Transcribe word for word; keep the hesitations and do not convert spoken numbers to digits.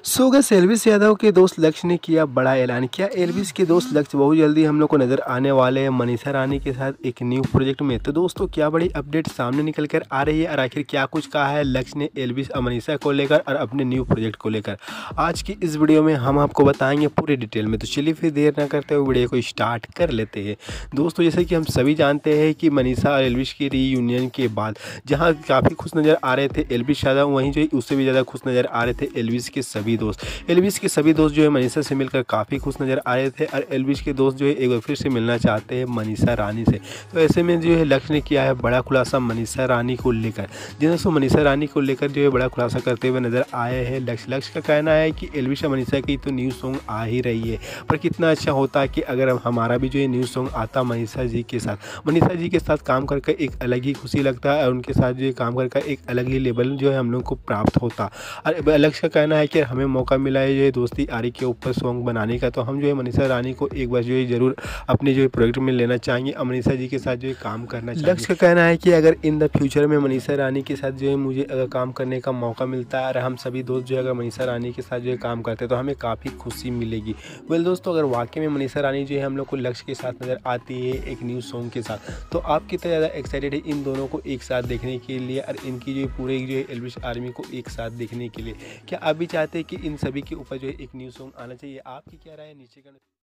So guys Elvis Yadav के दोस्त लक्ष्य ने किया बड़ा ऐलान। क्या एल्विस के दोस्त लक्ष्य बहुत जल्दी हम लोग को नजर आने वाले हैं मनीषा रानी के साथ एक न्यू प्रोजेक्ट में। तो दोस्तों क्या बड़ी अपडेट सामने निकल कर आ रही है और आखिर क्या कुछ कहा है लक्ष्य ने एल्विस और मनीषा को लेकर और अपने न्यू प्रोजेक्ट को लेकर, आज की इस वीडियो में हम आपको बताएंगे पूरी डिटेल में। तो चलिए फिर देर न करते हुए वीडियो को स्टार्ट कर लेते हैं। दोस्तों जैसे कि हम सभी जानते हैं कि मनीषा और एल्विस की रीयूनियन के बाद जहाँ काफ़ी खुश नज़र आ रहे थे एल्विस यादव, वहीं जो उससे भी ज़्यादा खुश नज़र आ रहे थे एल्विस के सभी दोस्त। एल्विस के सभी दोस्त जो है मनीषा से मिलकर काफ़ी खुश नज़र आ रहे थे और एल्विस के दोस्त जो है एक बार फिर से मिलना चाहते हैं मनीषा रानी से। तो ऐसे में जो है लक्ष्य ने किया है बड़ा खुलासा मनीषा रानी को लेकर। जिनसे मनीषा रानी को लेकर जो है बड़ा खुलासा करते हुए नजर आए हैं लक्ष्य। लक्ष्य का कहना है कि एल्विस और मनीषा की तो न्यू सॉन्ग आ ही रही है, पर कितना अच्छा होता कि अगर हमारा भी जो है न्यू सॉन्ग आता मनीषा जी के साथ। मनीषा जी के साथ काम करके एक अलग ही खुशी लगता है और उनके साथ जो है काम करके एक अलग ही लेवल जो है हम लोग को प्राप्त होता। और लक्ष्य का कहना है कि हमें मौका मिला है जो है दोस्ती यारी के ऊपर सॉन्ग बनाने का, तो हम जो है मनीषा रानी को एक बार जो है ज़रूर अपने जो है प्रोजेक्ट में लेना चाहेंगे और मनीषा जी के साथ जो है काम करना चाहेंगे। लक्ष्य का कहना है कि अगर इन द फ्यूचर में मनीषा रानी के साथ जो है मुझे अगर काम करने का मौका मिलता है और हम सभी दोस्त जो है अगर मनीषा रानी के साथ जो है काम करते हैं तो हमें काफ़ी खुशी मिलेगी। वेल दोस्तों, अगर वाकई में मनीषा रानी जो है हम लोग को लक्ष्य के साथ नज़र आती है एक न्यू सॉन्ग के साथ, तो आप कितना ज़्यादा एक्साइटेड है इन दोनों को एक साथ देखने के लिए और इनकी जो पूरे जो है एल्विस आर्मी को एक साथ देखने के लिए? क्या आप भी चाहते हैं कि इन सभी के ऊपर जो है एक न्यू सॉन्ग आना चाहिए? आपकी क्या राय है नीचे का